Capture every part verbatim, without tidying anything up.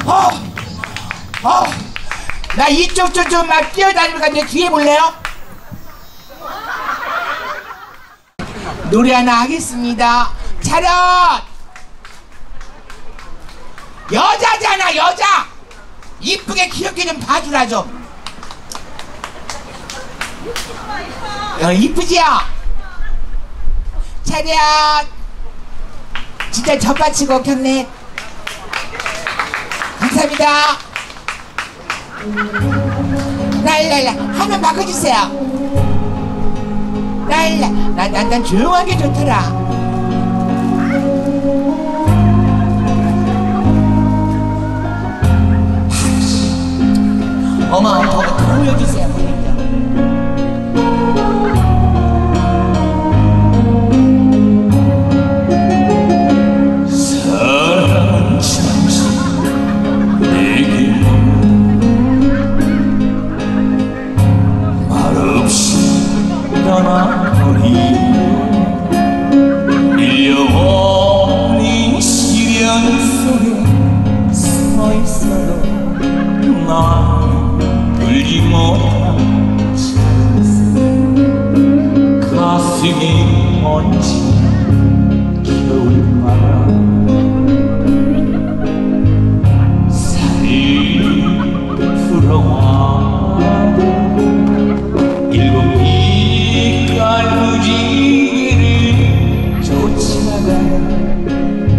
어, 어, 나 이쪽 저쪽 막 뛰어다니니까 내 뒤에 볼래요? 노래 하나 하겠습니다. 차렷! 여자잖아, 여자! 이쁘게 귀엽게 좀 봐주라 좀. 어, 이쁘지요? 차렷! 진짜 젖받치고 켰네. 감사합니다. 랄랄라 화면 바꿔주세요. 랄라 난, 난, 난 조용한 게 좋더라. 어머 더, 더 올려주세요. 사랑은 잠시 내게 말없이 떠나버리 밀려버린 시련 속에 서 있어도 난 울지 못한 찬스 가슴이 얹힌 겨울바람 살이 불어와 일곱 빛깔 무지개를 쫓아가는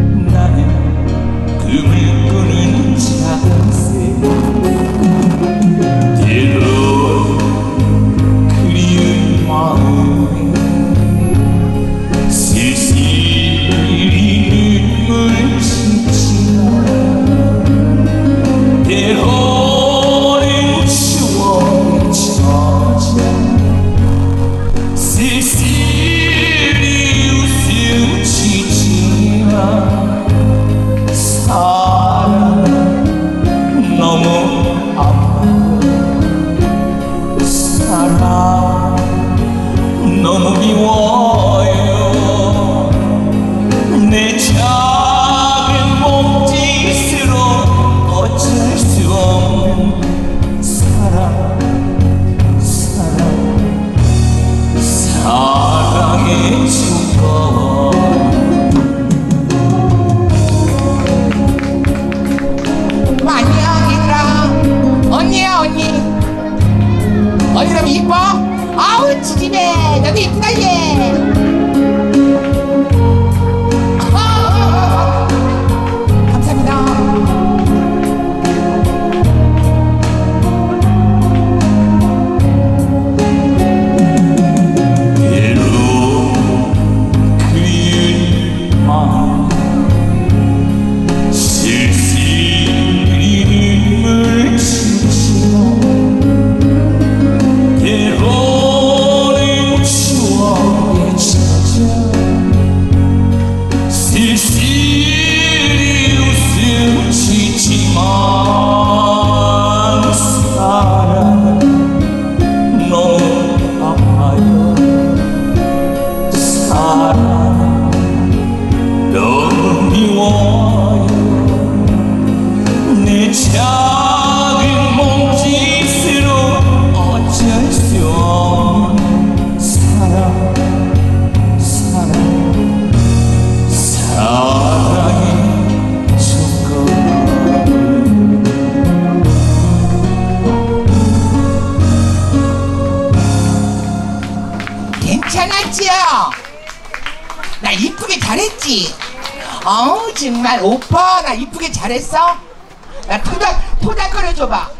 나는 금을 꾸는 작은 새 때로 그리운 마음에 쓸쓸히 눈물 씻지마 때로는 추억에 젖어 쓸쓸히 웃음 지지만 사랑 너무 아파요. 사랑 너무 미워요. 내 작은 몸짓으로 어쩔 수 없는 사랑 사랑 사랑의 조건 안녕 얘들아. 언니야 언니. 언니 너무 이뻐? 아우 지지배 너도 이쁘다 얘. 괜찮았지요? 나 이쁘게 잘했지? 어우 정말 오빠 나 이쁘게 잘했어? 나 토닥 토닥거려줘봐.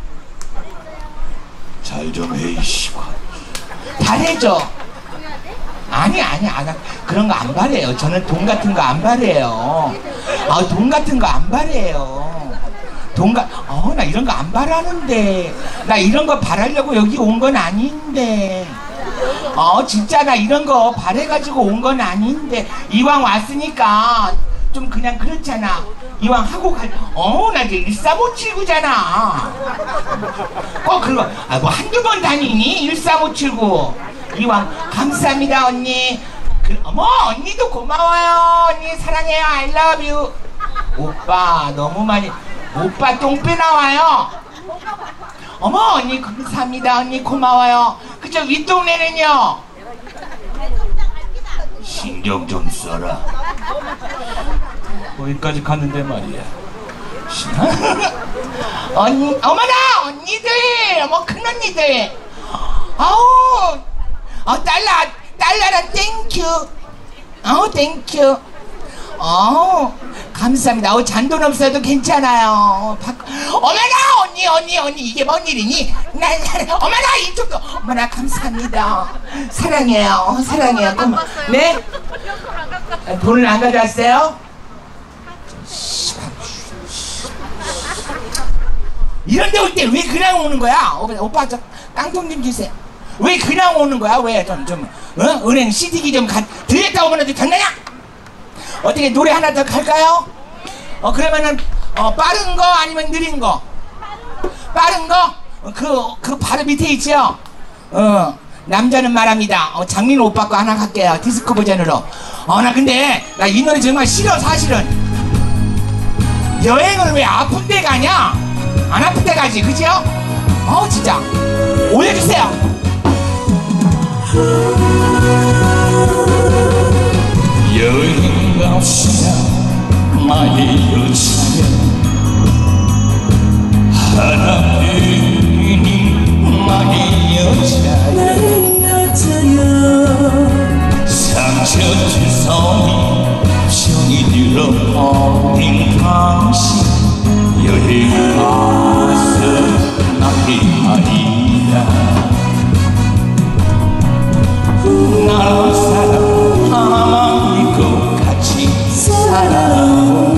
잘 좀 해 이씨발. 바래줘. 아니 아니 안 그런 거 안 바래요. 저는 돈 같은 거 안 바래요. 아 돈 같은 거 안 바래요. 돈가 어나 이런 거 안 바라는데 나 이런 거 바라려고 여기 온 건 아닌데. 어 진짜 나 이런 거 바래가지고 온 건 아닌데 이왕 왔으니까 좀 그냥 그렇잖아. 이왕 하고 갈 어 나 이제 일삼오칠구잖아. 꼭 그거 아 뭐 한두 번 다니니 일삼오칠구. 이왕 감사합니다 언니. 그, 어머 언니도 고마워요. 언니 사랑해요. I love you. 오빠 너무 많이 오빠 똥배 나와요. 어머 언니 감사합니다. 언니 고마워요. 그쪽 윗동네는요? 신경 좀 써라. 거기까지 갔는데 말이야. 언니, 어머나 언니들, 어머 큰 언니들. 아우, 어 딸라, 딸라라 땡큐. 아우 땡큐. 어 감사합니다. 어 잔돈 없어도 괜찮아요. 바... 어머나 언니 언니 언니 이게 뭔 일이니? 난 어머나 이쪽도 어머나 감사합니다. 사랑해요 사랑해요. 그럼, 네? 돈을 안 가져왔어요? 이런데 올 때 왜 그냥 오는 거야? 오빠, 오빠 저 깡통 좀 주세요. 왜 그냥 오는 거야? 왜 좀 좀 어? 은행 씨디기 좀 가, 들렸다 오면은 됐나냐? 어떻게 노래 하나 더 갈까요? 어 그러면은 어 빠른 거 아니면 느린 거? 빠른 거? 그 그 바로 밑에 있죠? 어 남자는 말합니다. 어 장민 오빠 거 하나 갈게요. 디스코 버전으로. 어 나 근데 나 이 노래 정말 싫어 사실은. 여행을 왜 아픈 데 가냐? 안 아픈 데 가지 그죠? 어 진짜 올려주세요. 여행 갑시다 나의 여자여 하나뿐인 나의 여자여 상처 투성이 병이 들어버린 당신 여행 가서 나의 말이야. 나랑 사랑 하나만 믿고 같이 살아오.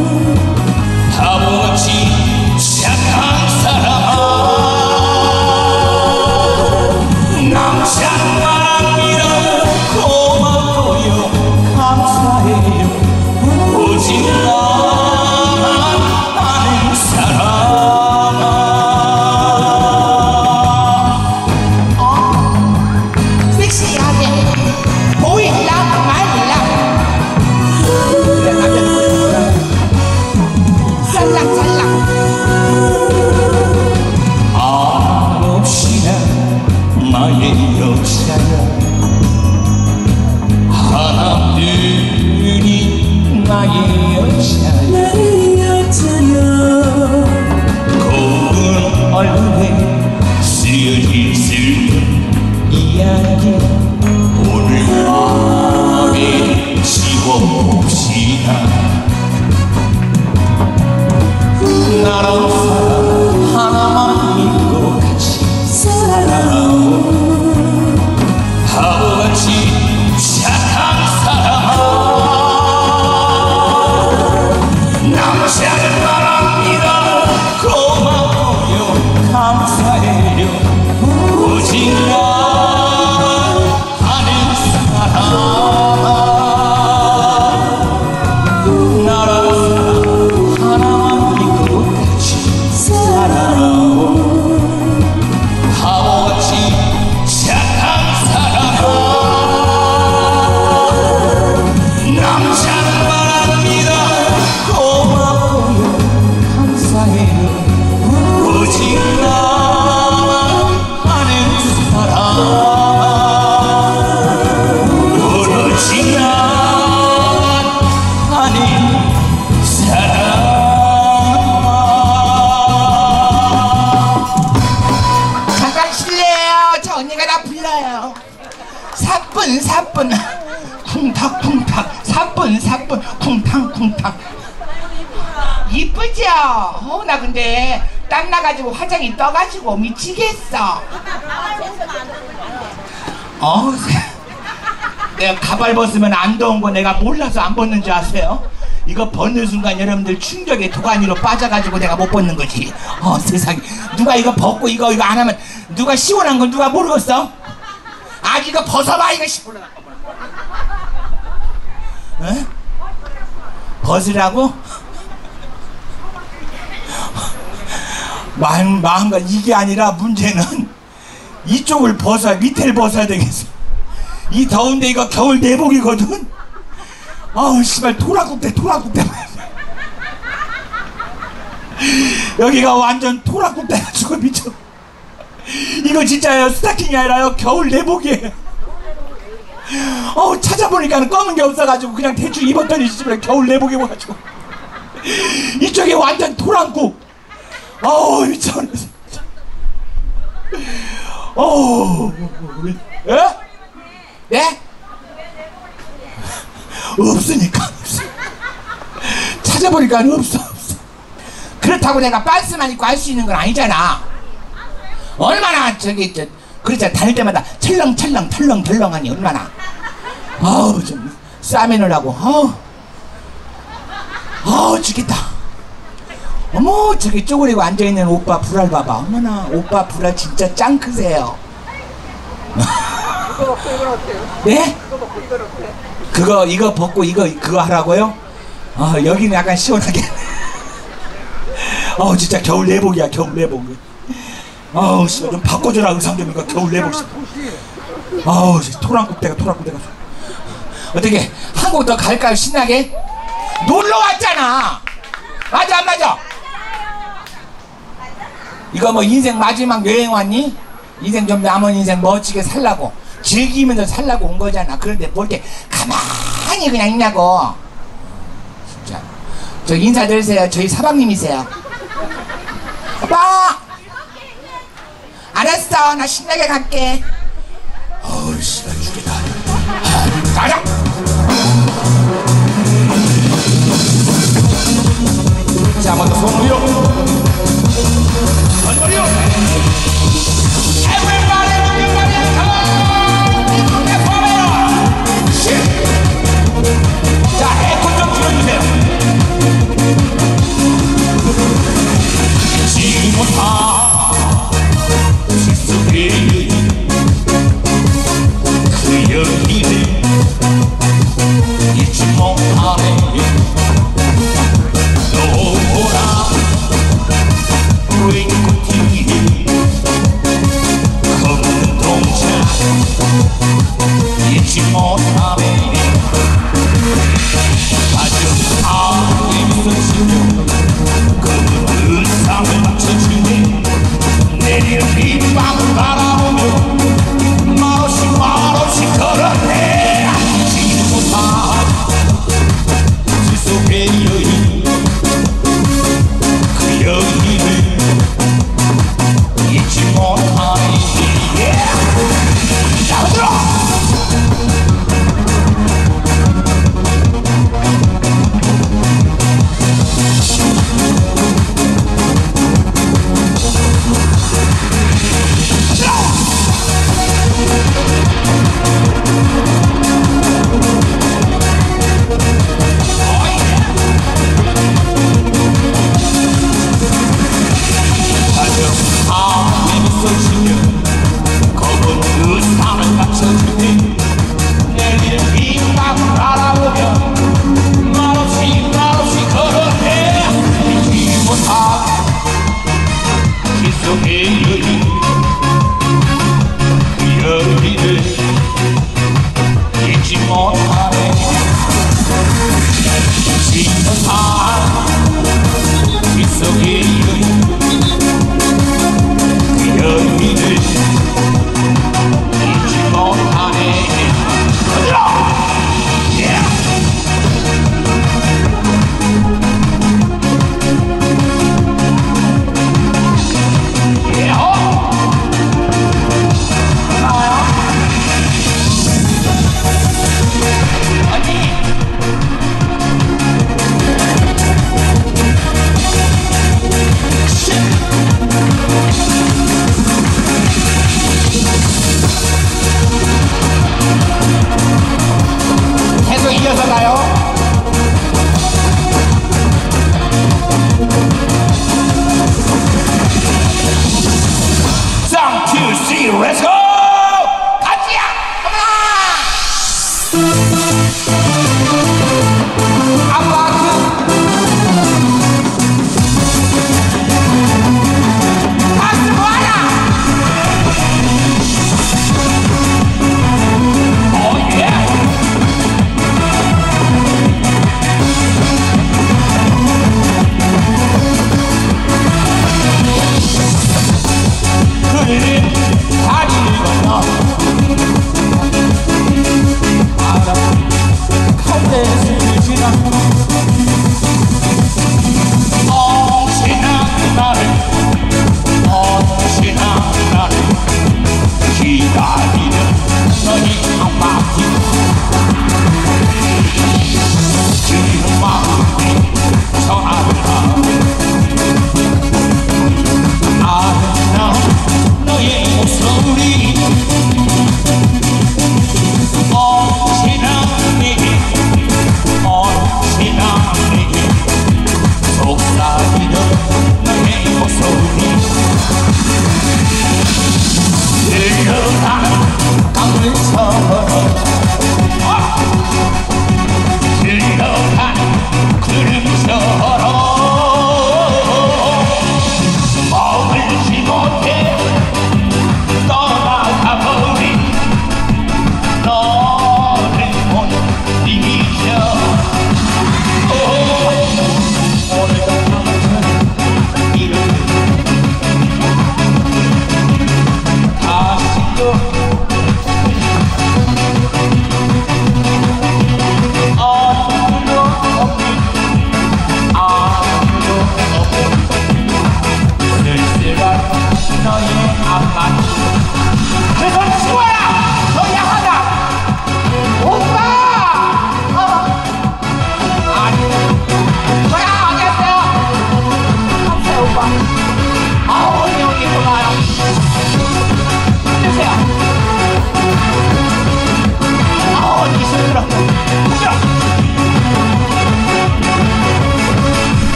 바보같이 착한 사람 남자만이라 고맙고요 감사해요. 오직 나만 아는 사람 나의 여자야 하나뿐인 나의 여자야 고운 얼굴에 쓰여진 슬픈 이야기 오늘 밤에 지워봅시다. 나랑 사랑 하나만 믿고 같이 살아오. 바보같이 착한 사람 남자는 말합니다. 고맙고요 감사해요. 오직 나만 아는 사람 나랑 하나만 믿고 같이 살아오. 바보같이 남자는 말합니다. 고맙고요 감사해요. 오직 나만 아는 사람 오로지 나만 아는 사람. 잠깐 실례해요. 저 언니가 나 불러요. 사뿐 사뿐 쿵탁쿵탁 사뿐 사뿐 쿵탕쿵탕. 이쁘죠? 어, 나 근데 땀 나가지고 화장이 떠가지고 미치겠어. 어, 내가 가발 벗으면 안 더운 거 내가 몰라서 안 벗는 줄 아세요? 이거 벗는 순간 여러분들 충격에 도가니로 빠져가지고 내가 못 벗는 거지. 어 세상에 누가 이거 벗고 이거 이거 안 하면 누가 시원한 건 누가 모르겠어? 아 이거 벗어봐 이거 시원한 거. 에? 벗으라고? 마음, 마음과 이게 아니라 문제는 이쪽을 벗어야 밑에를 벗어야 되겠어. 이 더운데 이거 겨울 내복이거든. 아우 씨발 도라국대 도라국대. 여기가 완전 토락국 돼가지고 미쳐. 이거 진짜예요. 스타킹이 아니라요. 겨울 내복이에요. 어 찾아보니까 검은 게 없어가지고 그냥 대충 입었더니 집에 겨울 내복 입어가지고 이쪽에 완전 토랑국. 어우 미쳐버렸어. 어우 예? 네? 없으니까 없어. 찾아보니까 없어 없어. 그렇다고 내가 반스만 입고 할 수 있는 건 아니잖아. 얼마나 저기 저 그렇잖아. 다닐 때마다 철렁철렁 털렁털렁하니 얼마나. 아우 좀 싸매을 하고 아우 아우 죽겠다. 어머 저기 쪼그리고 앉아있는 오빠 불알 봐봐. 어머나 오빠 불알 진짜 짱 크세요. 이거 먹고 이건 어때요? 네? 이거 먹고 이건 어때요? 그거 이거 벗고 이거 그거 하라고요? 아 여기는 약간 시원하게. 어우 진짜 겨울 내복이야 겨울 내복. 아우 씨발 좀 바꿔줘라 의상 좀. 이거 겨울 내복. 아우 토랑국 대가 토랑국 대가. 어떻게 한국 더 갈까요? 신나게? 놀러 왔잖아. 맞아 안 맞아? 이거 뭐 인생 마지막 여행 왔니? 인생 좀 남은 인생 멋지게 살라고 즐기면서 살라고 온 거잖아. 그런데 볼 때 가만히 그냥 있냐고. 진짜. 저 인사드리세요. 저희 사방님이세요. 오빠 알았어 나 신나게 갈게. 어우 씨발 죽겠다. 가자. 자 한번 더 손 위로. 손 위로. Everybody, everybody, come on! Everybody! 자 에코 좀 줄여주세요. 지금은 다 실수의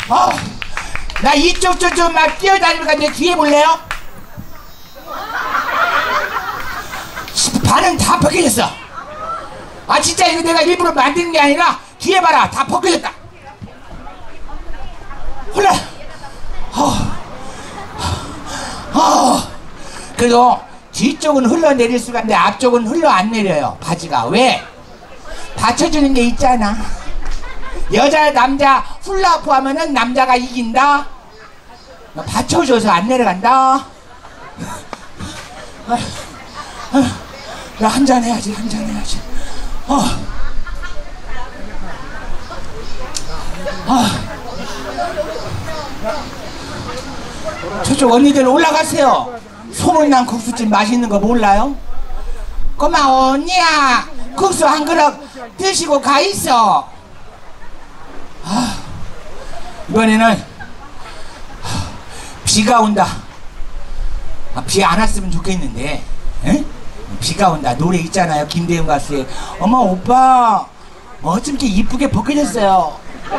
어, 나 이쪽 저쪽 막 뛰어다니니까 내 뒤에 볼래요? 발은 다 벗겨졌어. 아 진짜 이거 내가 일부러 만드는 게 아니라 뒤에 봐라 다 벗겨졌다. 홀라. 어, 어. 그래도 뒤쪽은 흘러내릴 수가 있는데 앞쪽은 흘러 안 내려요. 바지가. 왜? 받쳐주는 게 있잖아. 여자 남자 훌라후프 하면은 남자가 이긴다. 받쳐줘서 안 내려간다. 나 한잔 해야지 한잔 해야지. 어. 어. 저쪽 언니들 올라가세요. 소문난 국수집 맛있는 거 몰라요? 고마워 언니야. 국수 한 그릇 드시고 가 있어. 아, 이번에는 비가 온다. 아, 비 안 왔으면 좋겠는데. 에? 비가 온다. 노래 있잖아요. 김대중 가수의. 어머 오빠 어쩜 이렇게 이쁘게 벗겨졌어요.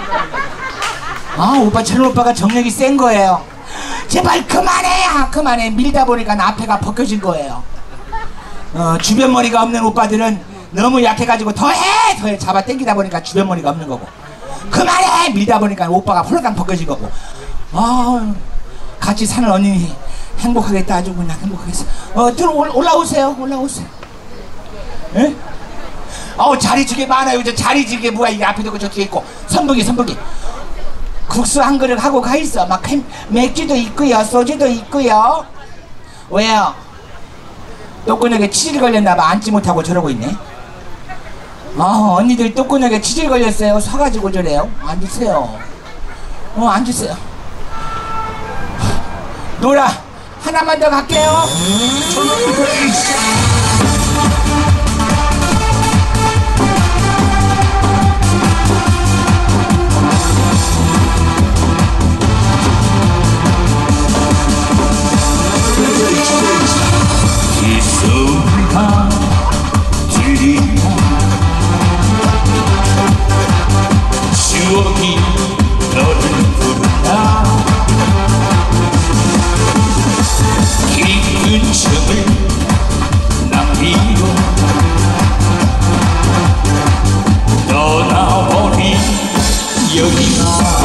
아 오빠 저런 오빠가 정력이 센 거예요. 제발 그만해. 아, 그만해. 밀다 보니까 앞에가 벗겨진 거예요. 어, 주변 머리가 없는 오빠들은 너무 약해가지고 더해 더해 잡아 당기다 보니까 주변 머리가 없는 거고. 그만해. 밀다 보니까 오빠가 홀랑 벗겨진 거고. 아 같이 사는 언니 행복하겠다. 아주 그냥 행복하겠어. 어, 들어 올라오세요. 올라오세요. 에? 어우 자리 지게 많아요. 저 자리 지게 뭐야 이게 앞에도 있고 저 뒤에 있고. 선풍기 선풍기. 국수 한 그릇 하고 가 있어. 막 맥주도 있고요. 소주도 있고요. 왜요? 똥구녕에 치질 걸렸나봐. 앉지 못하고 저러고 있네. 아 언니들 똥구녕에 치질 걸렸어요. 서가지고 저래요. 앉으세요. 어 앉으세요. 노라 하나만 더 갈게요. 기소가 들린다. 추억이 너를 부른다. 깊은 춤을 남기고 떠나버린 여기가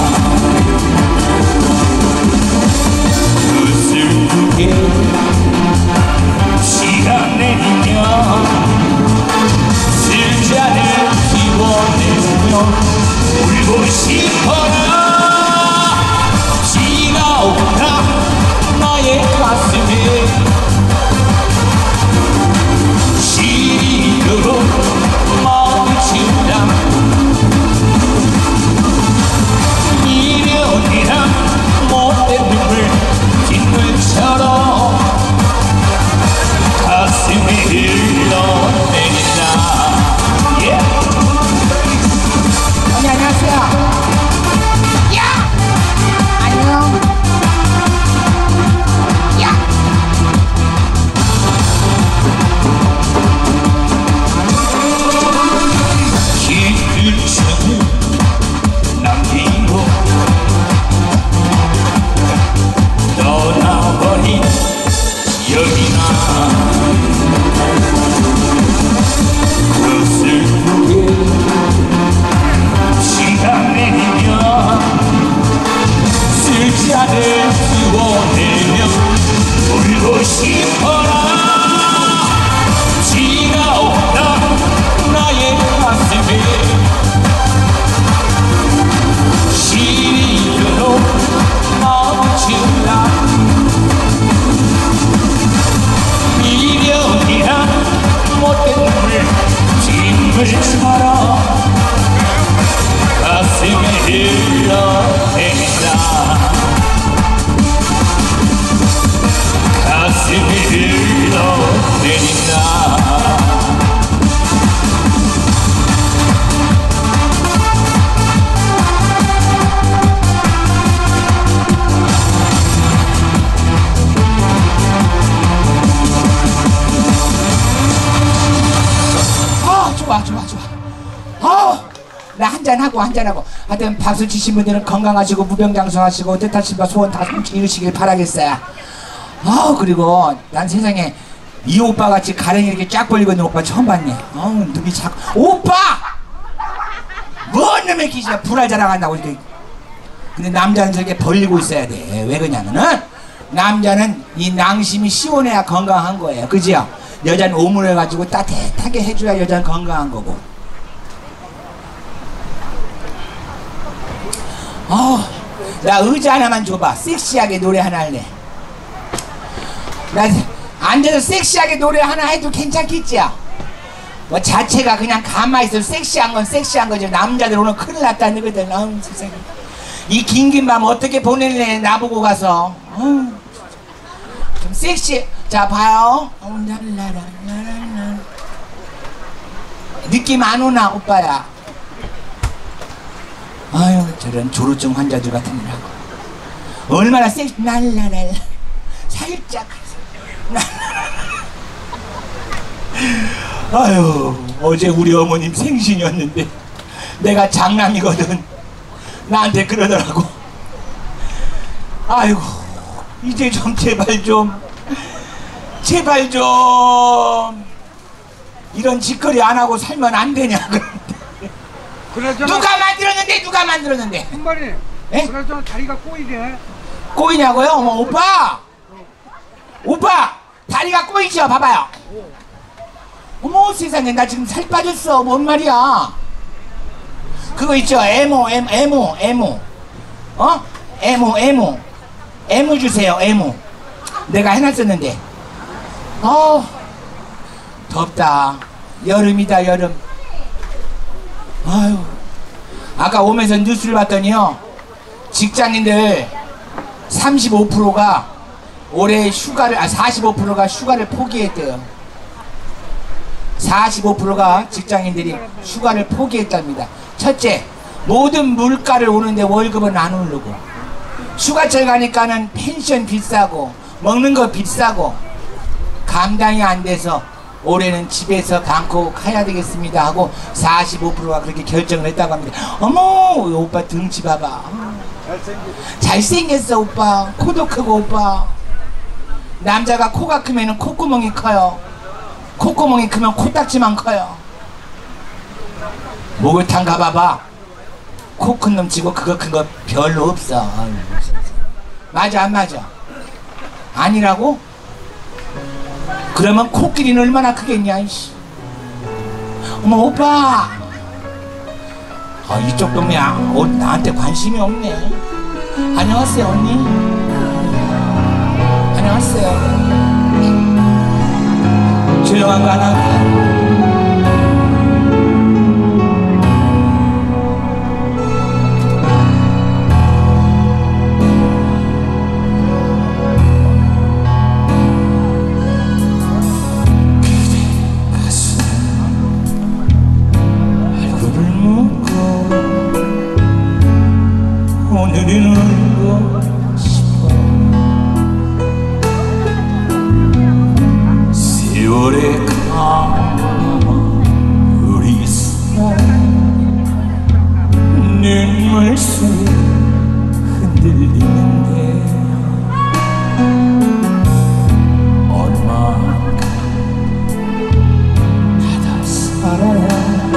그 슬프게 시간 내리면 슬자를 피워내며 울고 싶어라. 지가 온다 나의 가슴에 시리로 마음을 치운다. 미련이란 못된 눈물 빗물처럼 가슴이 흘러내린다. 언니 안녕하세요. 한잔하고 한잔하고 하여튼 박수 치신 분들은 건강하시고 무병장수하시고 뜻하신 바 소원 다 이루시길 바라겠어요. 아 그리고 난 세상에 이 오빠 같이 가랭이 이렇게 쫙 벌리고 있는 오빠 처음 봤네. 어우 눈이 자꾸 오빠! 뭔 놈의 기시야 불알 자랑한다고 이렇게. 근데 남자는 저렇게 벌리고 있어야 돼. 왜 그러냐면은 남자는 이 낭심이 시원해야 건강한 거예요. 그지요? 여자는 오물해가지고 따뜻하게 해줘야 여자는 건강한 거고. 어, 나 의자 하나만 줘봐. 섹시하게 노래 하나 할래. 나 앉아서 섹시하게 노래 하나 해도 괜찮겠지요? 뭐 자체가 그냥 가만히 있어도 섹시한 건 섹시한 거죠. 남자들 오늘 큰일 났다는 거거든. 어우 세상에. 이 긴 긴 밤 어떻게 보낼래 나보고 가서. 어우, 좀 섹시. 자 봐요. 어우, 랄라랄라랄라. 느낌 안 오나 오빠야? 아유 저런 조루증 환자들 같으니라고. 얼마나 섹시. 랄라랄라. 살짝. 아유 어제 우리 어머님 생신이었는데 내가 장남이거든. 나한테 그러더라고. 아이고 이제 좀 제발 좀 제발 좀 이런 짓거리 안 하고 살면 안 되냐. 그러잖아. 누가 만들었는데 누가 만들었는데 한마리. 에? 그러잖아 다리가 꼬이네. 꼬이냐고요? 어머 오빠 오빠 다리가 꼬이죠? 봐봐요. 어머 세상에 나 지금 살 빠졌어. 뭔 말이야. 그거 있죠 에모 에모 에모 에모 어? 에모 에모 에모 주세요. 에모 내가 해놨었는데. 어 덥다. 여름이다 여름. 아유 아까 오면서 뉴스를 봤더니요 직장인들 삼십오 퍼센트가 올해 휴가를 아 사십오 퍼센트가 휴가를 포기했대요. 사십오 퍼센트가 직장인들이 휴가를 포기했답니다. 첫째, 모든 물가를 오는데 월급은 안 오르고, 휴가철 가니까는 펜션 비싸고 먹는 거 비싸고 감당이 안 돼서 올해는 집에서 감고 가야 되겠습니다 하고 사십오 퍼센트가 그렇게 결정을 했다고 합니다. 어머 오빠 등치 봐봐. 잘생겼어 오빠. 코도 크고 오빠. 남자가 코가 크면은 콧구멍이 커요. 콧구멍이 크면 코딱지만 커요. 목욕탕 가봐봐. 코 큰 놈 치고 그거 큰 거 별로 없어. 맞아 안 맞아? 아니라고? 그러면 코끼리는 얼마나 크겠냐 이씨. 어머 오빠. 아 이쪽 놈이야. 어, 나한테 관심이 없네. 안녕하세요 언니. 안녕하세요. 조용한 거 하나. 오늘은 울고 싶어. 세월의 강 우리 사랑 눈물소리 흔들리는데 얼마나 바다 살아야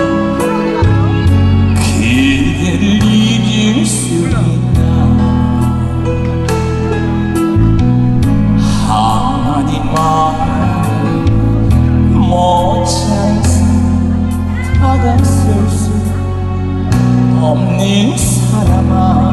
그대를 잊을 수 있나. 못찾아서 다가설 수 없는 사람아.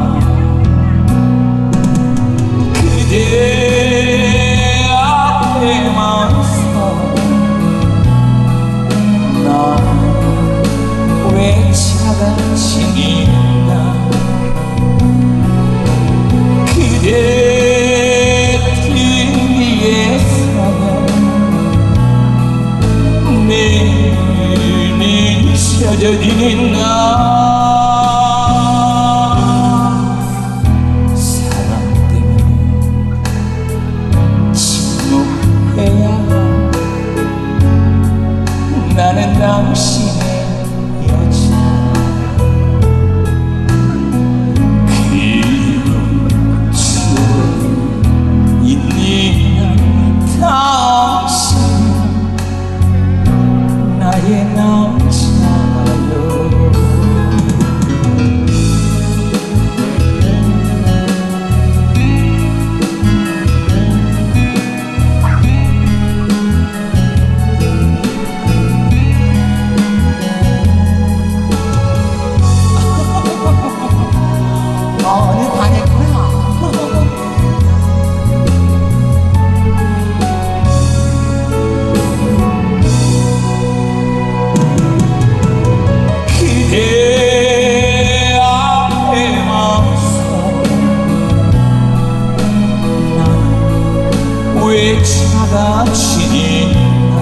차가 지니나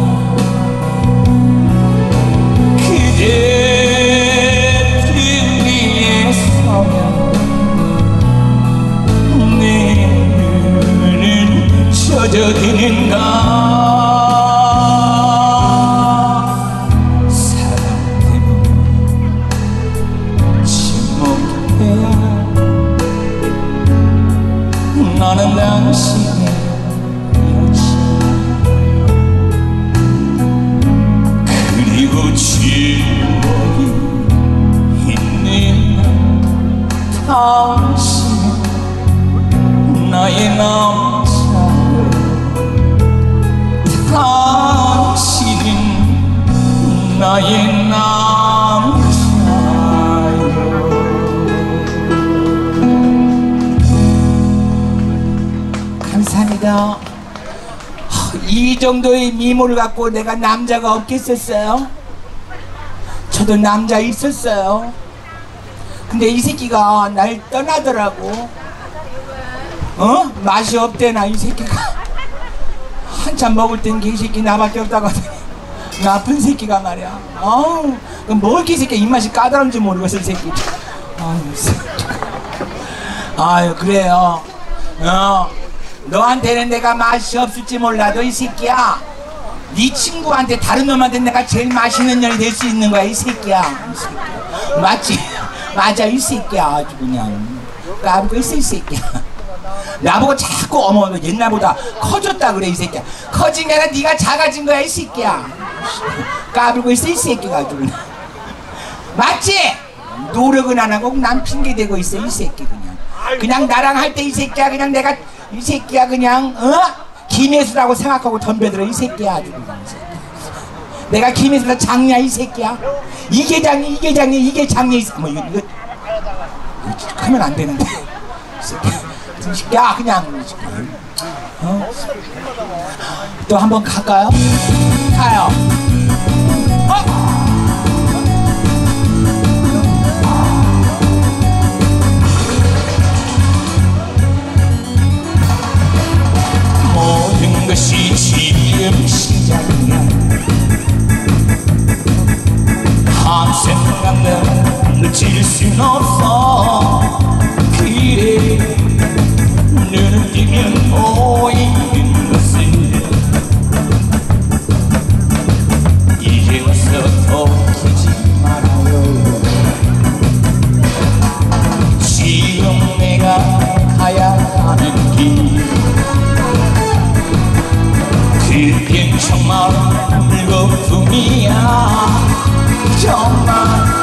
그대 등 위에 서면 내 눈은 젖어드는가 사랑 때문에 침묵해야 나는 당신의 여친 그리고 추억이 있는 당신은 나의 남자요 당신은 나의 남자요 감사합니다. 이 정도의 미모를 갖고 내가 남자가 없겠었어요? 저도 남자 있었어요. 근데 이 새끼가 날 떠나더라고. 어? 맛이 없대나 이 새끼가. 한참 먹을 땐 이 새끼 나밖에 없다고 하더니 나쁜 새끼가 말이야. 어우, 그럼 뭐 이렇게 이 새끼 입맛이 까다로운지 모르겠어 이 새끼. 아유, 아유 그래요. 어, 너한테는 내가 맛이 없을지 몰라도 이 새끼야, 네 친구한테 다른 놈한테 내가 제일 맛있는 년이 될 수 있는 거야 이 새끼야. 이 새끼야. 맞지? 맞아 이 새끼야. 아주 그냥 까불고 있어 이 새끼야. 나보고 자꾸 어머 너 옛날보다 커졌다 그래 이 새끼야. 커진 게 아니라 네가 작아진 거야 이 새끼야. 까불고 있어 이 새끼가 아주 그냥. 맞지? 노력은 안 하고 난 핑계 대고 있어 이 새끼. 그냥 그냥 나랑 할 때 이 새끼야 그냥 내가 이 새끼야 그냥 어? 김혜수라고 생각하고 덤벼들어 이 새끼야. 아주 그냥 이 새끼야. 내가 김혜수라 장냐 이 새끼야. 이게 장이 이게 장이 이게 장이 뭐 이거 이거, 이거 하면 안 되는데 이 새끼야. 야 그냥 어? 또 한번 갈까요? 가요. 어? 모든 것이 지금 시작이야 한생 간다 놓칠 순 없어 그래 눈을 뜨면 보이는 것은 이제 와서 돌이키지 말아요 지금 내가 가야 하는 길 그땐 정말 물거품이야 정말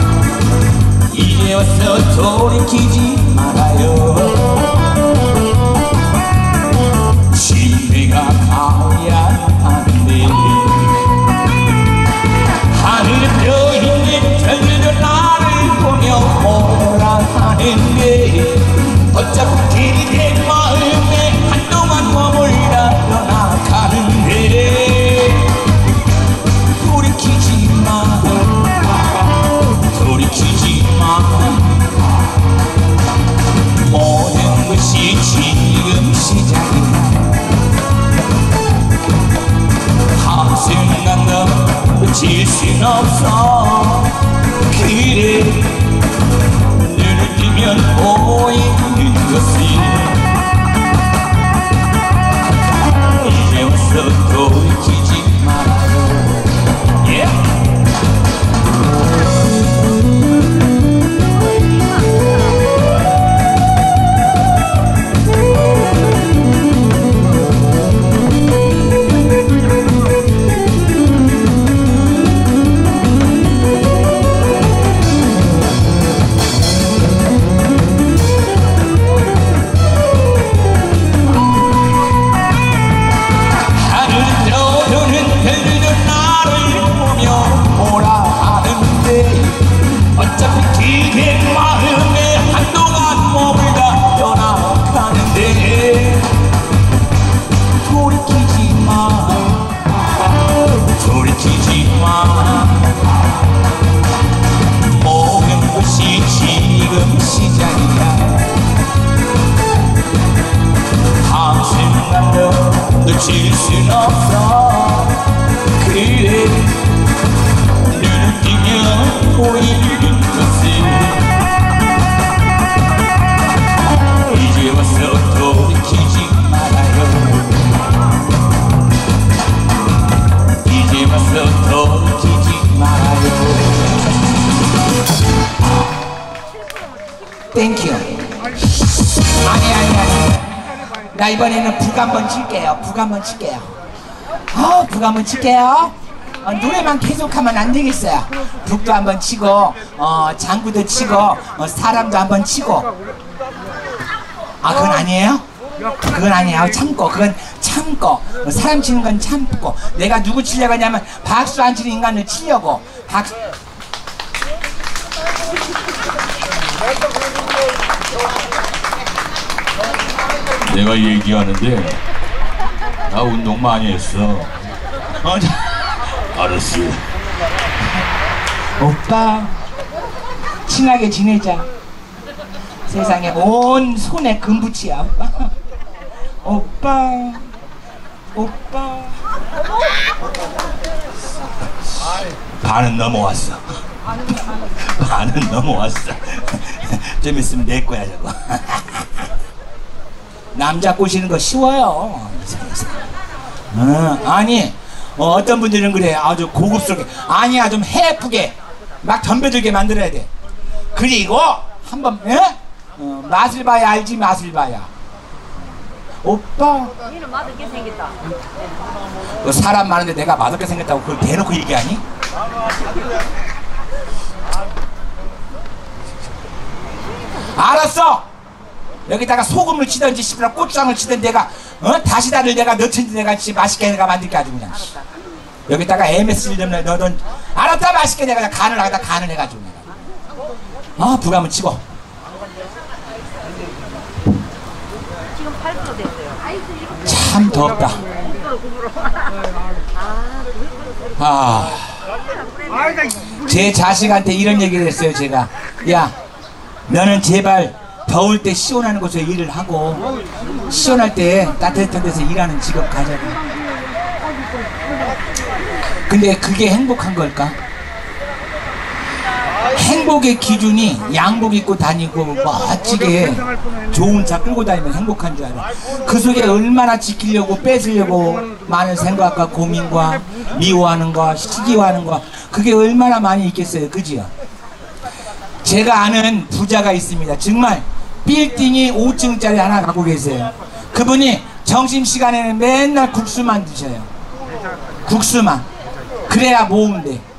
이제 와서 돌이키지 말아요 집에가 가야 하는데 하늘에 펴있는 별들도 나를 보며 오라 하는데 어차피 길이 내 마음에 한동안 머물다 떠나가는데 돌이키지 마 돌이키지 마 모든 것이 지금 시작이야 한순간 너 놓칠 순 없어 그래 눈을 뜨면 보이는 것이 이제 와서 돌이키지 말아요 yeah. 멈출 순 없어. 그래 눈을 뜨면 보이는 것은 이제 와서 돌이키지 말아요. 이제 와서 돌이키지 말아요. 땡큐. 아니 아니 아니. 나 이번에는 북 한번 칠게요. 북 한번 칠게요. 어, 북 한번 칠게요. 어, 노래만 계속하면 안 되겠어요. 북도 한번 치고, 어, 장구도 치고, 어, 사람도 한번 치고. 아, 그건 아니에요? 그건 아니에요. 참고, 그건 참고. 어, 사람 치는 건 참고. 내가 누구 치려고 하냐면 박수 안 치는 인간을 치려고. 박수. 내가 얘기하는데 나 운동 많이 했어. 어, 알았어. 오빠 친하게 지내자. 세상에 온 손에 금붙이야. 오빠 오빠 반은 넘어왔어. 반은 넘어왔어. 좀 있으면 내 거야 저거. 남자 꼬시는 거 쉬워요. 어, 아니 어, 어떤 분들은 그래. 아주 고급스럽게 아니야 좀 해프게 막 덤벼들게 만들어야 돼. 그리고 한번 어, 맛을 봐야 알지. 맛을 봐야. 오빠 니는 맛없게 생겼다. 너 사람 많은데 내가 맛없게 생겼다고 그걸 대놓고 얘기하니? 알았어. 여기다가 소금을 치든지 씨발 고추장을 치든 내가 어? 다시다를 내가 넣든지 내가 맛있게 내가 만들게 아주 그냥. 여기다가 엠에스지 좀 넣든. 알았다. 맛있게 내가 간을 하다 간을 해가지고 내가. 어 북 한번 치고. 지금 팔 분 됐어요. 참 덥다. 아, 제 자식한테 이런 얘기를 했어요. 제가 야 너는 제발 더울 때 시원한 곳에 일을 하고 시원할 때 따뜻한 데서 일하는 직업 가져라. 근데 그게 행복한 걸까? 행복의 기준이 양복 입고 다니고 멋지게 좋은 차 끌고 다니면 행복한 줄 알아. 그 속에 얼마나 지키려고 뺏으려고 많은 생각과 고민과 미워하는 거 시기하는 거 그게 얼마나 많이 있겠어요. 그지요? 제가 아는 부자가 있습니다. 정말 빌딩이 오 층짜리 하나 갖고 계세요. 그분이 점심시간에는 맨날 국수만 드셔요. 국수만. 그래야 모으면 돼.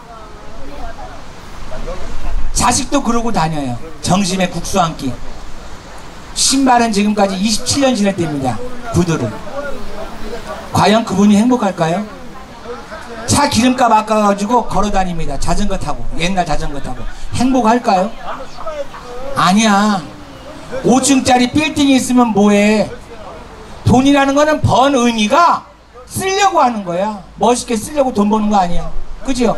자식도 그러고 다녀요. 점심에 국수 한 끼. 신발은 지금까지 이십칠 년 지냈답니다. 구두를. 과연 그분이 행복할까요? 차 기름값 아까워가지고 걸어다닙니다. 자전거 타고. 옛날 자전거 타고. 행복할까요? 아니야. 오 층짜리 빌딩이 있으면 뭐해. 돈이라는 거는 번 의미가 쓰려고 하는 거야. 멋있게 쓰려고 돈 버는 거 아니야. 그죠?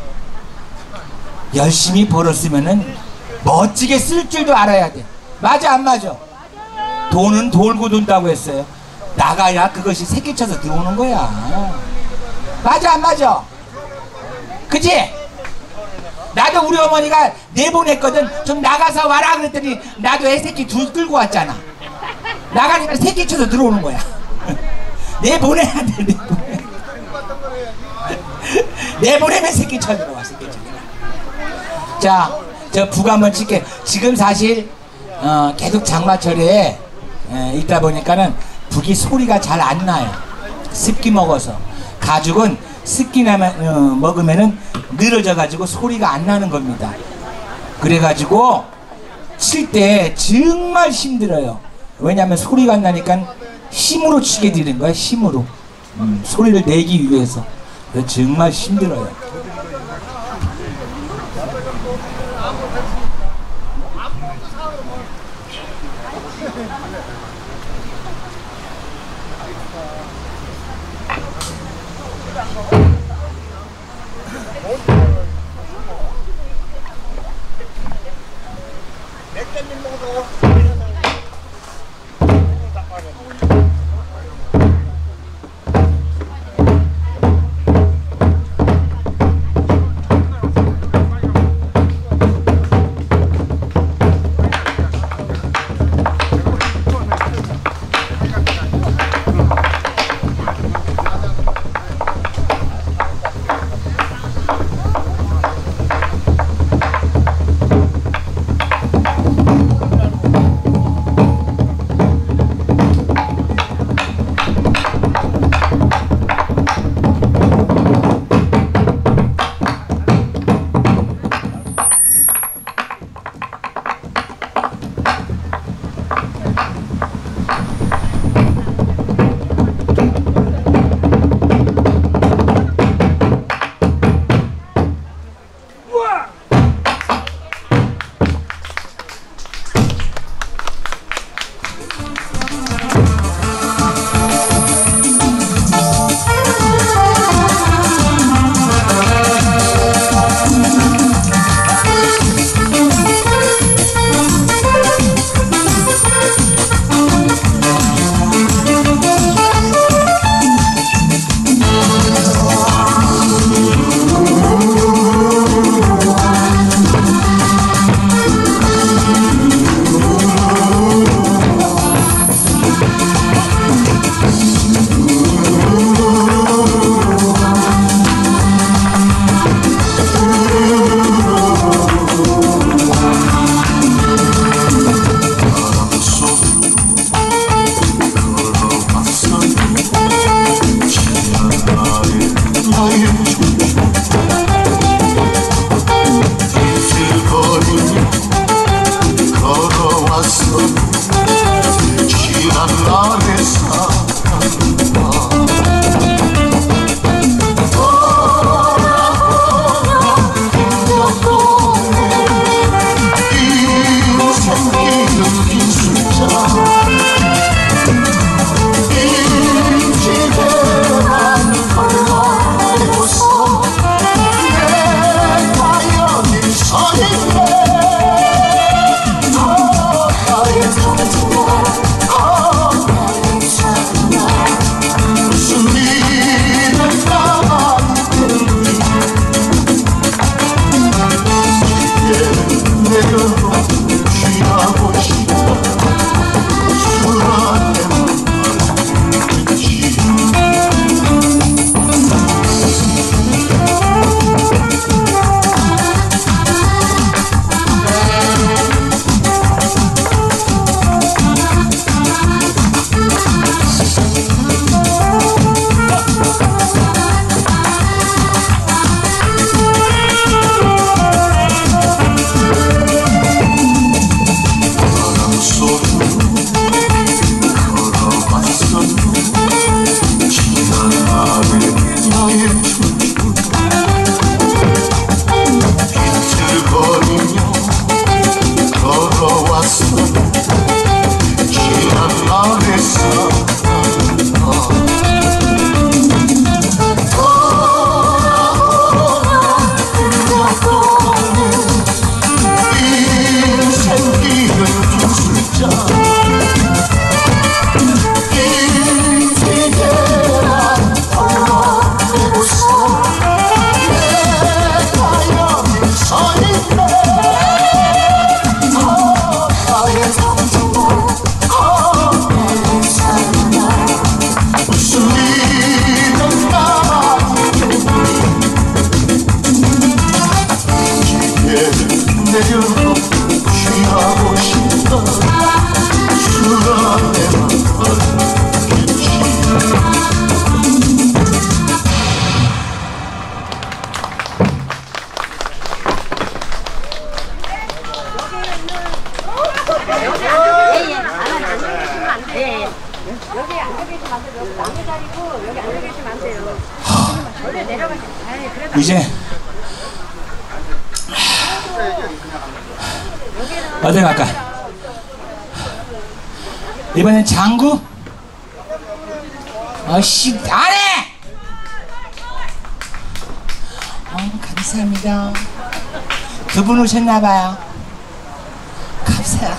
열심히 벌었으면은 멋지게 쓸 줄도 알아야 돼. 맞아 안 맞아? 돈은 돌고 돈다고 했어요. 나가야 그것이 새끼쳐서 들어오는 거야. 맞아 안 맞아? 그치? 나도 우리 어머니가 내보냈거든. 좀 나가서 와라 그랬더니 나도 애새끼 둘 끌고 왔잖아. 나가니까 새끼쳐서 들어오는 거야. 내보내야 돼. 내보내. 내보내면 새끼쳐 들어와. 새끼쳐. 자, 저 북 한번 칠게. 지금 사실 어, 계속 장마철에 에, 있다 보니까는 북이 소리가 잘 안 나요. 습기 먹어서. 가죽은 습기 나면, 어, 먹으면은 늘어져 가지고 소리가 안 나는 겁니다. 그래 가지고 칠 때 정말 힘들어요. 왜냐하면 소리가 안 나니까 힘으로 치게 되는 거야. 힘으로. 음, 소리를 내기 위해서. 그래서 정말 힘들어요. 이제 어디 갈까? 이번엔 장구? 어씨 안해! 어, 감사합니다. 두 분 오셨나봐요. 감사해요.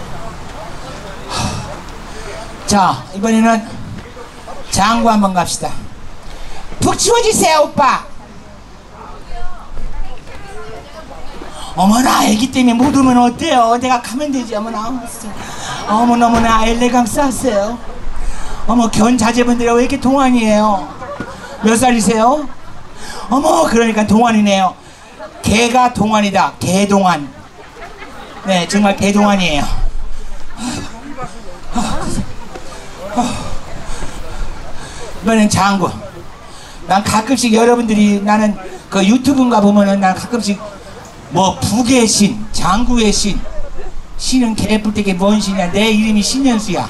자, 이번에는 장구 한번 갑시다. 푹 치워주세요, 오빠. 어머나, 애기 때문에 못 오면 어때요? 내가 가면 되지. 어머나, 어머나, 어머나, 엘레강스 하세요. 어머, 견자제분들이 왜 이렇게 동안이에요? 몇 살이세요? 어머, 그러니까 동안이네요. 개가 동안이다. 개동안. 네, 정말 개동안이에요. 이번엔 장구. 난 가끔씩 여러분들이 나는 그 유튜브인가 보면은 난 가끔씩 뭐 북의 신, 장구의 신. 신은 개뿔되게 뭔 신이야. 내 이름이 신현수야.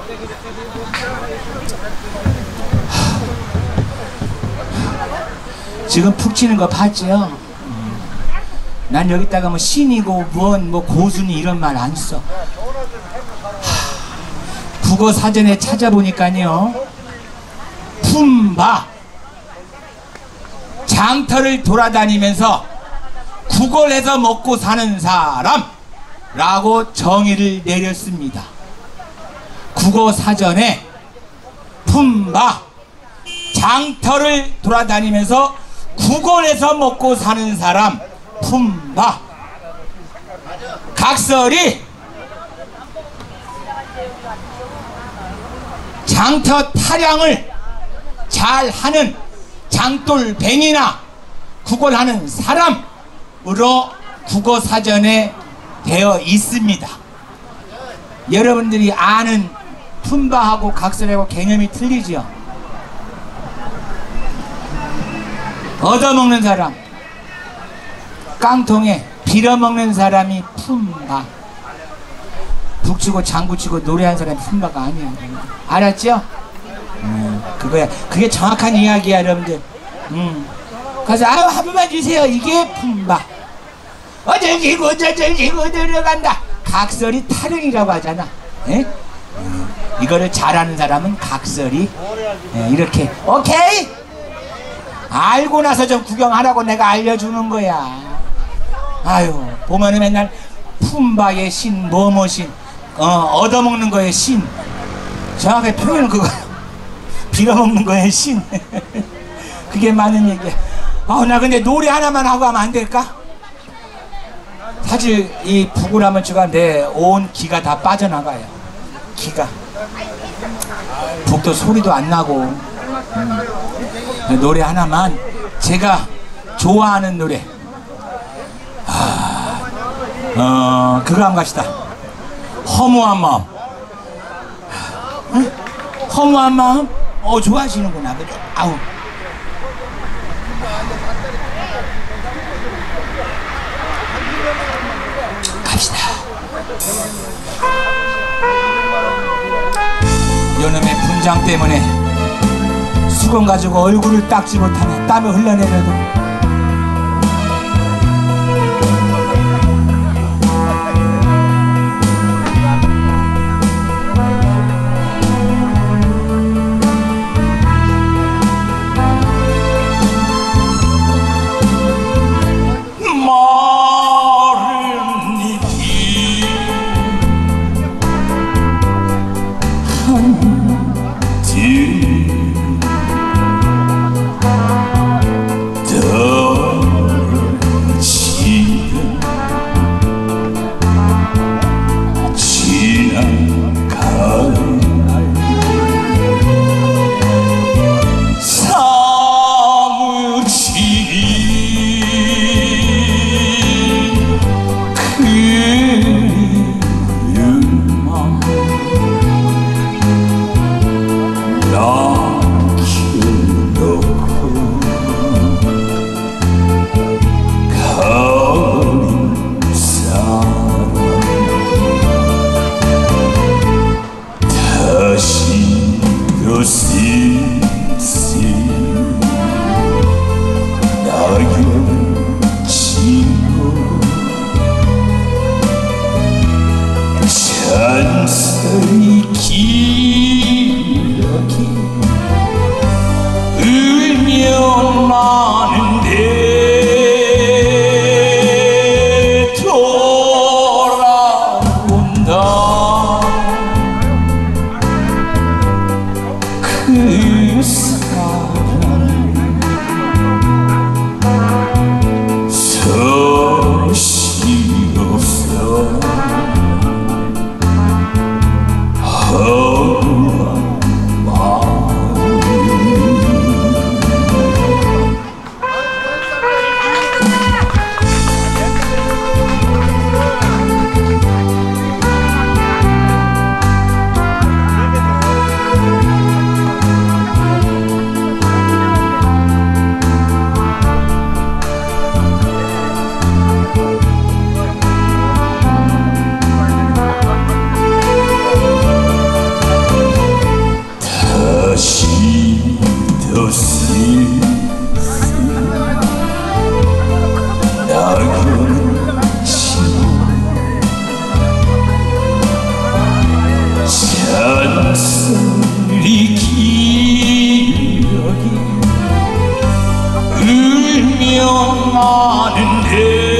지금 푹 치는 거 봤죠? 음. 난 여기다가 뭐 신이고 뭔 뭐 고순이 이런 말 안 써. 국어 사전에 찾아보니까요, 품바, 장터를 돌아다니면서 구걸해서 먹고 사는 사람 라고 정의를 내렸습니다. 국어 사전에 품바, 장터를 돌아다니면서 구걸해서 먹고 사는 사람 품바. 각설이 장터 타령을 잘 하는 장돌뱅이나 구걸하는 사람으로 국어사전에 되어 있습니다. 여러분들이 아는 품바하고 각설하고 개념이 틀리죠? 얻어먹는 사람, 깡통에 빌어먹는 사람이 품바. 북치고 장구치고 노래하는 사람이 품바가 아니야. 알았죠? 음, 그거야. 그게 정확한 이야기야, 여러분들. 음. 그래서 아유, 한 번만 주세요. 이게 품바. 어쩔지고 저쩔지고 들어간다. 각설이 타령이라고 하잖아. 에? 음, 이거를 잘하는 사람은 각설이. 에, 이렇게 오케이? 알고 나서 좀 구경하라고 내가 알려주는 거야. 아유, 보면은 맨날 품바의 신, 뭐뭐 신, 어, 얻어먹는 거의 신. 정확하게 표현은 그거. 빌어먹는 거의 신. 그게 많은 얘기야. 아, 나 근데 노래 하나만 하고 하면 안 될까? 사실 이 부구라면 주가 내 온 기가 다 빠져나가요. 기가. 북도 소리도 안 나고. 음. 노래 하나만, 제가 좋아하는 노래. 아, 어, 그거 한번 갑시다. 허무한 마음. 응? 허무한 마음? 어, 좋아하시는구나. 그래. 아우. 갑시다. 요놈의 분장 때문에 수건 가지고 얼굴을 닦지 못하네. 땀이 흘러내려도. 기억이 울며 나는데 돌아온다. 그 사람 서시 없어. 잔소리 기억이 울며 나는데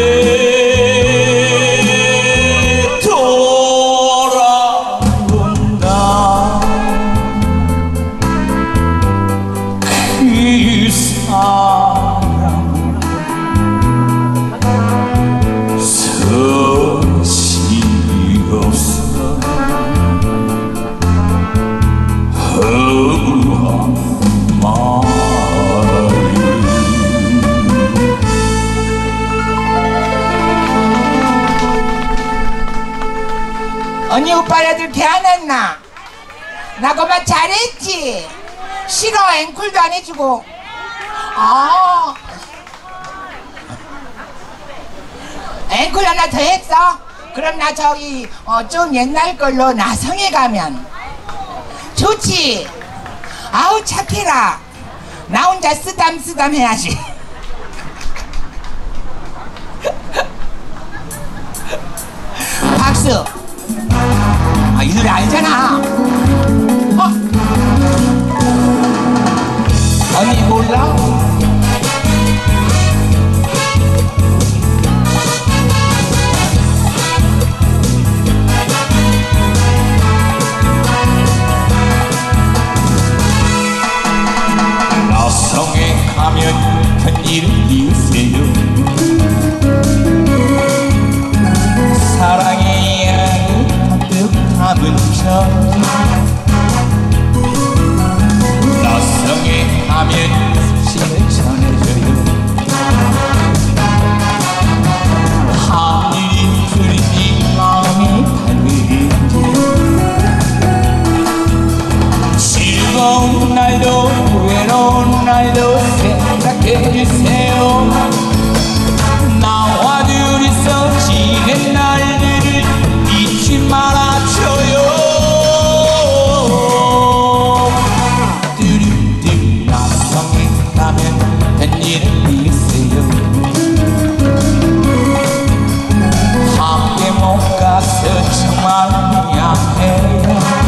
돌아온다. 그 사람 서시 없어. 언니 오빠라들 개 안 했나? 나 그만 잘했지? 싫어. 앵콜도 안 해주고. 아, 앵콜 하나 더 했어? 그럼 나 저기 어, 좀 옛날 걸로 나성에 가면 좋지. 아우 착해라. 나 혼자 쓰담쓰담 해야지. 박수. 아, 이 노래 알잖아. 어? 언니 몰라? 나성에 가면 편일을 이으세요. 사랑의 이야기 가득 담은 전. 나성에 가면 소식을 전해줘요. 하늘이 푸른지 마음이 달리는지. 즐거운 날도 외로운 날도 생각해주세요. 나와 둘이서 지낸 날들을 잊지 말아줘요. 뚜루뚜 나성에 가면 편일을 이으세요. 함께 못 가서 정말 미안해요.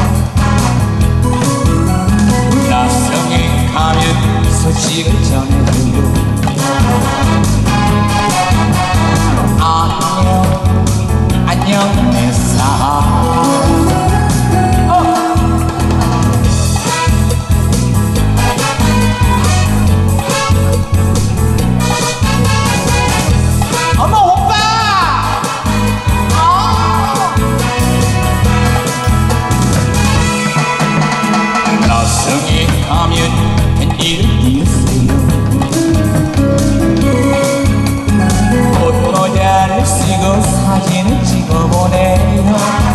나성에 가면 소식을 전해줘요. 안녕 안녕 내 사랑. 어. 어머 오빠. 어. 나성에 가면 편일을 이으세요. 꽃모자를 쓰고 사진을 찍어보내요.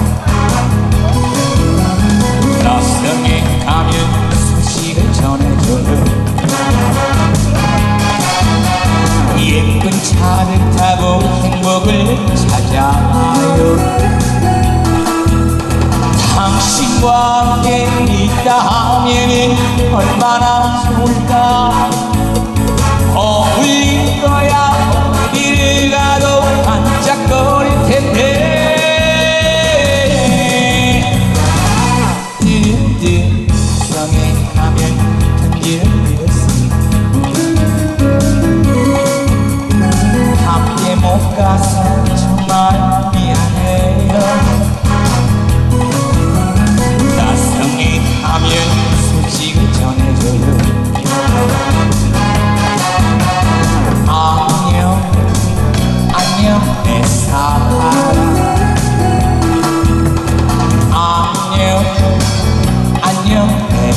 나성에 가면 소식을 전해줘요. 예쁜 차를 타고 행복을 찾아요. 당신과 함께 있다 하면은 얼마나 좋을까. 어울릴 거야. 어디를 가도 반짝거릴 텐데. 뚜루뚜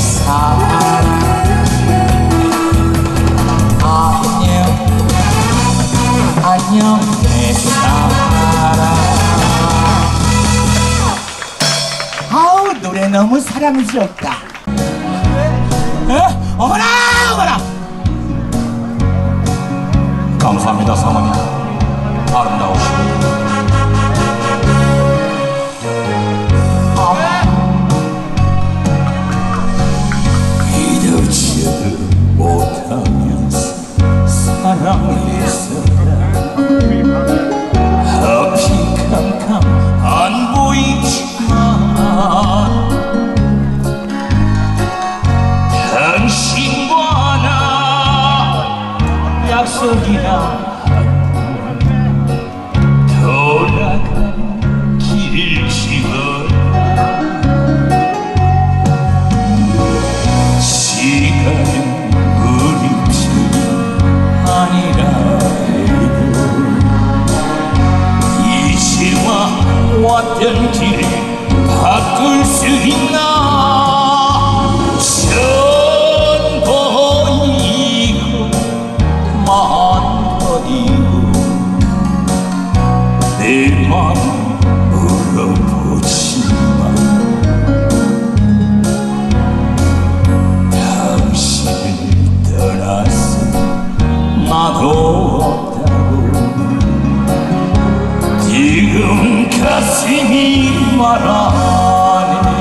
사랑 안녕 안녕 내 사랑. 아우 노래 너무 사랑스럽다. 어? 어머나 어머나. 감사합니다 사모님. 아름다우시고 잊지 못하면서 사랑했었다. 앞이 캄캄 안 보이지만 당신과 나 약속이나 돌아가는 길을 지어라. 시간은 그림책이 아니라 해도 이제와 왔던 길을 바꿀 수 있나. 전 버리고 만 버리고 내 맘 물어보지만 당신을 떠나서 나도 없다고 지금 가슴이 말하네.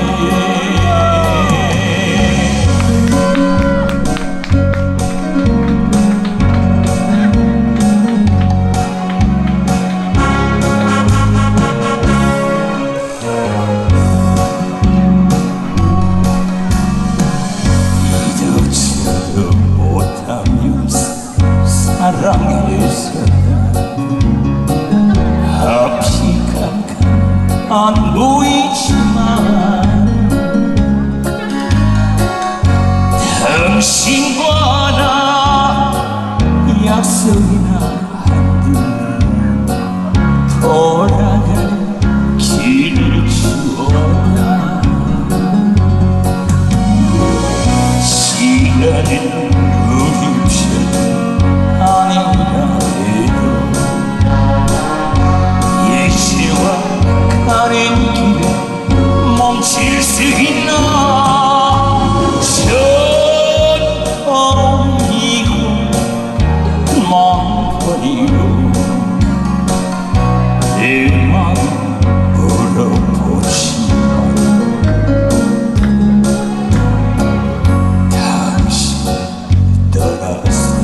사랑했었다. 앞이 캄캄 안 보이지만 당신과 나 약속이나 한듯 돌아가는 길을 주어라. 시간은 그림처럼 아니라 해도 예시와 가는 길에 멈출 수 있나. 전 버리고 맘 버리고 내 맘 물어보지만 당신 떠나서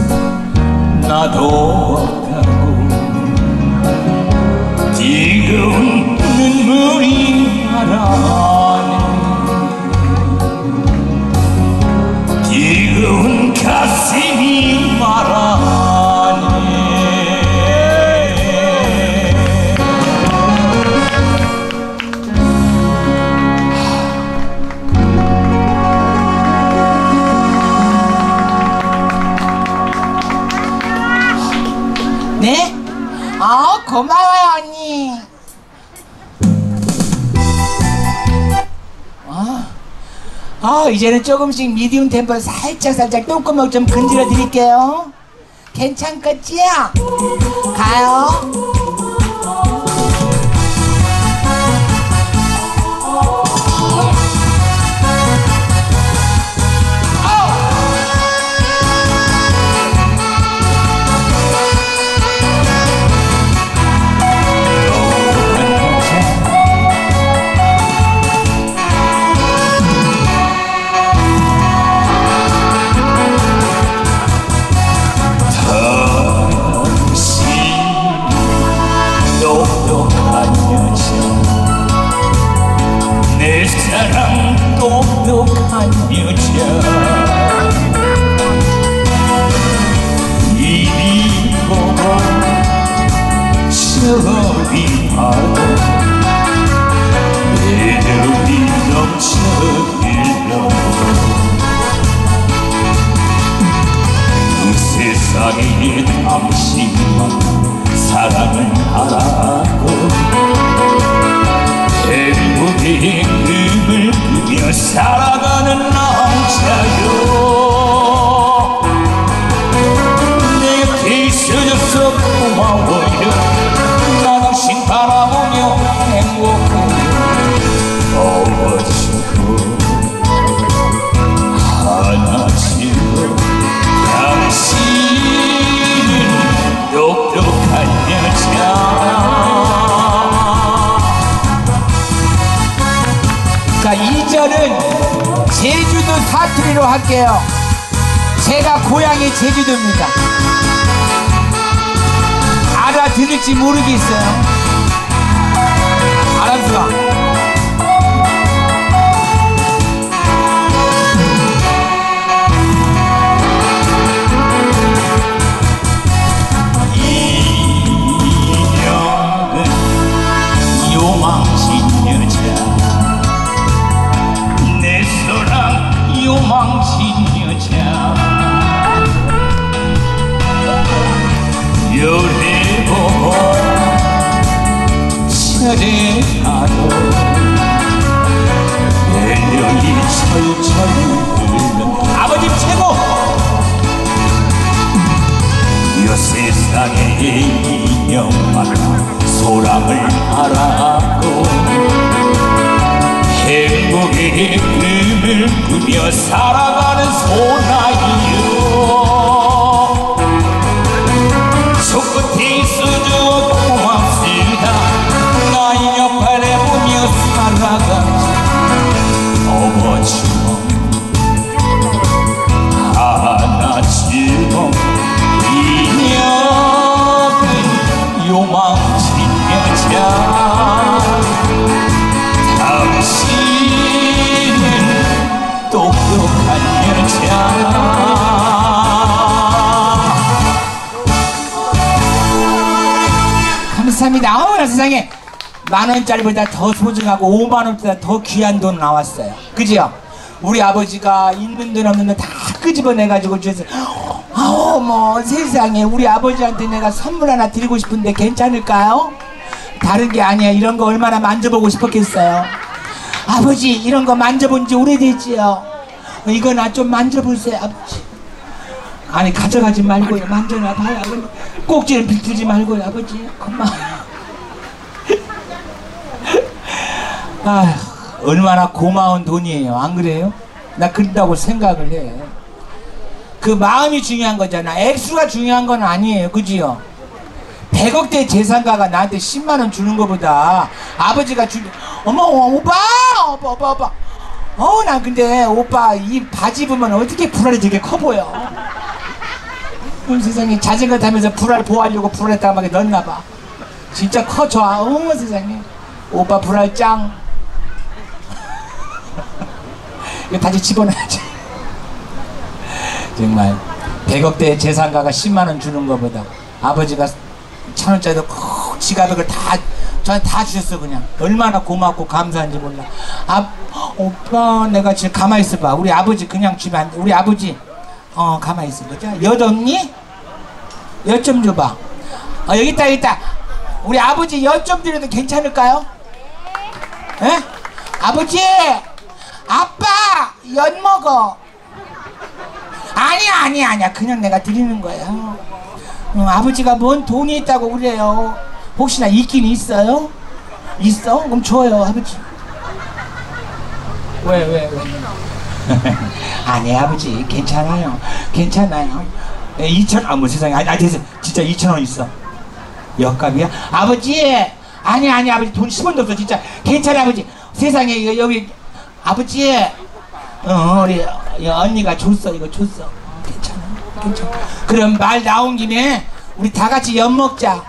나도 없다고 지금 눈물이 말하네. 지금 가슴이 말하네. 네? 아 고마워요 언니. 아, 아 이제는 조금씩 미디움 템포 살짝 살짝 똥구멍 좀 건드려 드릴게요. 괜찮겠지요? 가요. 내 사랑 똑똑한 여자 이리 보고 저리 봐도 매력이 넘쳐 흘러. 이 세상에 당신만 사랑을 하라고 행복의 꿈을 꾸며 살아가는 남자. 제주도 사투리로 할게요. 제가 고향이 제주도입니다. 알아들을지 모르겠어요. 알았어. 요망친 여자 내 사랑 요망친 여자 열애보고 철회하도 매력이 철철 흐르는 아버님 최고! 여 세상에 인형만 소랑을 알아도 행복의 꿈을 꾸며 살아가는 소나이요 손끝이 수주어 고맙습니다 나의 옆에 보며 살아가는 어버추억 하나 즐거운 인형은 요망친 여자 당신은 똑똑한 여자 감사합니다. 어머나 세상에 만원짜리보다 더 소중하고 오만원보다 더 귀한 돈 나왔어요. 그지요? 우리 아버지가 있는 돈 없는 돈 다 끄집어내가지고 주셨어요. 아우 뭐 세상에 우리 아버지한테 내가 선물 하나 드리고 싶은데 괜찮을까요? 다른 게 아니야. 이런 거 얼마나 만져보고 싶었겠어요. 아버지 이런 거 만져본 지 오래됐지요. 이거 나 좀 만져보세요 아버지. 아니 가져가지 말고요. 만져나 봐요 아버지. 꼭지는 비틀지 말고요 아버지. 그만. 아휴 얼마나 고마운 돈이에요. 안 그래요? 나 그런다고 생각을 해. 그 마음이 중요한 거잖아. 액수가 중요한 건 아니에요. 그지요? 백억대 재산가가 나한테 십만 원 주는 것보다 아버지가 주 어머 오빠 오빠 오빠 오빠 어 난 근데 오빠 이 바지 입으면 어떻게 불알이 되게 커 보여. 어, 세상에 자전거 타면서 불알 보호하려고 불알에 따마게 넣었나봐. 진짜 커 좋아. 어머 세상에 오빠 불알 짱. 이거 다시 집어넣어야지. 정말 백억대 재산가가 십만 원 주는 것보다 아버지가 천 원짜리도 콕 지갑을 다 저한테 다 주셨어. 그냥 얼마나 고맙고 감사한지 몰라. 아 오빠 내가 지금 가만히 있어봐. 우리 아버지 그냥 주면 안 돼. 우리 아버지 어 가만히 있어보자. 엿 없니? 엿 좀 줘봐. 어 여기 있다 여기 있다. 우리 아버지 엿 좀 드려도 괜찮을까요? 에? 아버지 아빠 엿 먹어. 아니야 아니야 아니야 그냥 내가 드리는 거야. 어, 아버지가 뭔 돈이 있다고 그래요. 혹시나 있긴 있어요? 있어? 그럼 줘요 아버지. 왜 왜 왜? 아니 아버지 괜찮아요 괜찮아요. 이천 아 뭐 세상에 아니, 아니 됐어. 진짜 이천 원 있어. 역값이야? 아버지 아니 아니 아버지 돈 십 원도 없어 진짜. 괜찮아 아버지. 세상에 이거 여기 아버지 어 우리 언니가 줬어. 이거 줬어. 어, 괜찮아 괜찮아. 그럼 말 나온 김에 우리 다 같이 엿 먹자.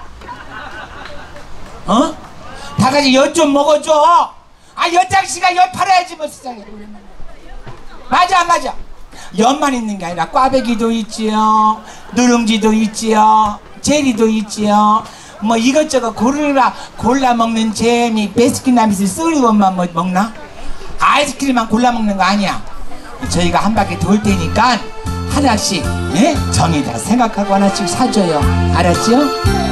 어? 다 같이 엿 좀 먹어줘. 아 엿장씨가 엿 팔아야지 뭐 세상에. 맞아 맞아. 엿만 있는 게 아니라 꽈배기도 있지요 누룽지도 있지요 제리도 있지요 뭐 이것저것 고르라 골라 먹는 잼이 베스킨라빈스 쓰리원만 뭐 먹나? 아이스크림만 골라 먹는 거 아니야. 저희가 한 바퀴 돌 테니까 하나씩 예? 정의다 생각하고 하나씩 사줘요. 알았죠?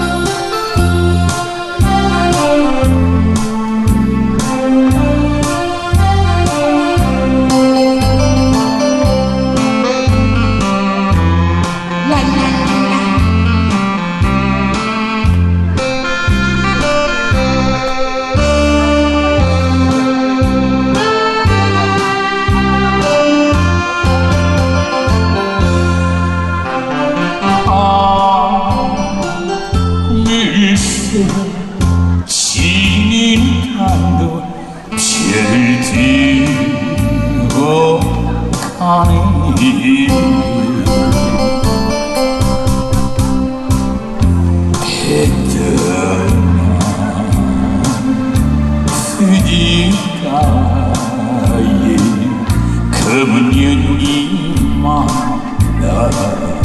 그니까의 검은 연이 많아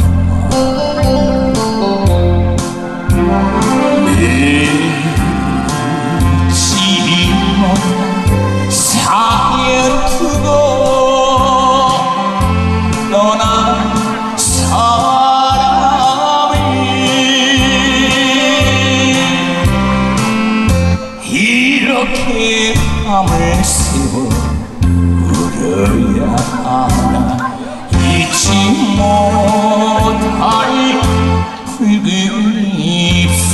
맺지마 사연 두고 떠난 사람이 이렇게 밤을 새워 울어야 하나 잊지 못할 붉은 입술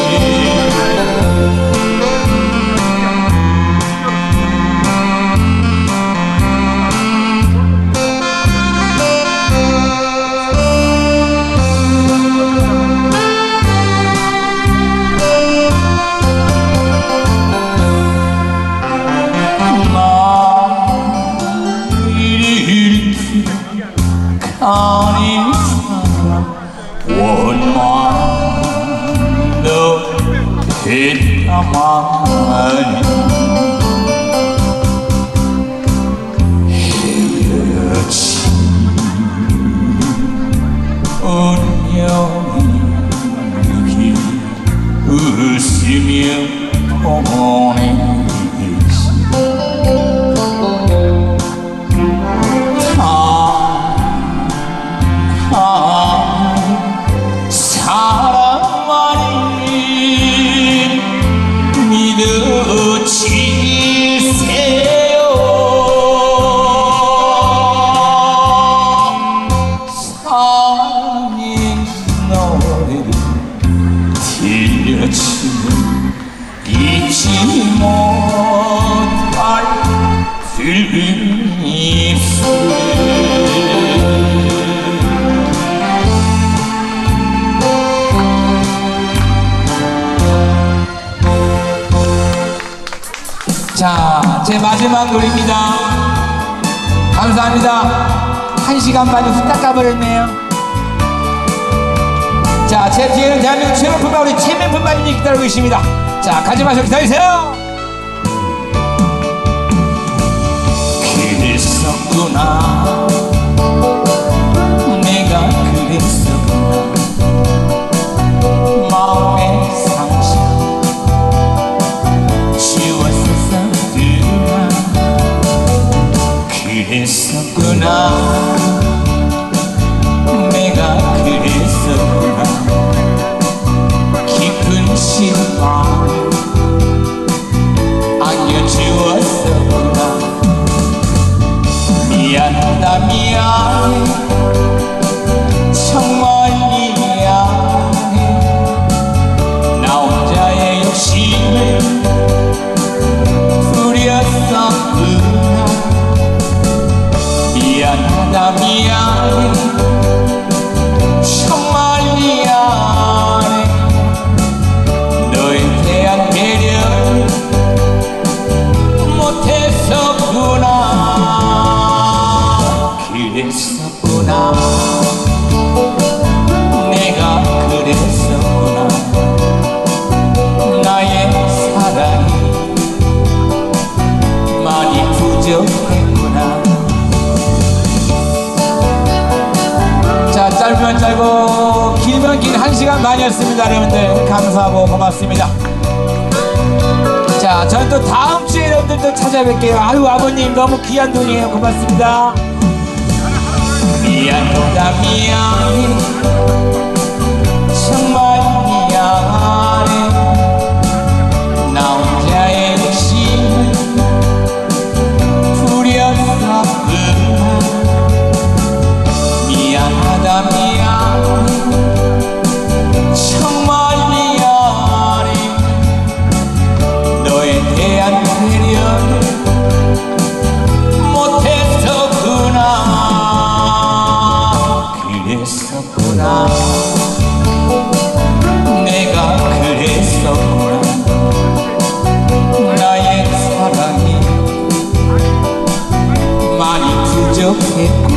아닌 사람 원망 너 했다만 헤어진 운명이 웃으며 보내지 사랑만이 믿어지세요 사랑의 노래를 들려주는 잊지 못할 붉은 입술 자, 제 마지막 노래입니다. 감사합니다. 한 시간 반이 후딱 가버렸네요. 자, 제 뒤에는 대한민국 최고 품바 우리 최면 품바님이 기다리고 있습니다. 자, 가지 마시고 기다리세요. 그랬었구나 내가 그랬었구나 마음의 상처 지웠었구나 그랬었구나 내가 그랬었구나 깊은 심장 안겨주었었구나 미안하다 미안해 정말 미안해 나 혼자의 욕심을 부렸었구나 미안하다 미안해 정말 미안해 너에 대한 배려를 못했었구나 그랬었구나 내가 그랬었구나 나의 사랑이 많이 부족했구나 자, 짧으면 짧고 길면 긴 한 시간 반이었습니다. 여러분들 감사하고 고맙습니다. 자, 저는 또 다음 주에 여러분들 또 찾아뵐게요. 아유, 아버님 너무 귀한 분이에요. 고맙습니다. 미안하다 미안해 정말 미안해 나 혼자의 욕심을 부렸었구나 미안하다 미안해 정말 미안해 너에 대한 배려를 못했었구나 그랬었구나 내가 그랬었구나 나의 사랑이 많이 부족했구나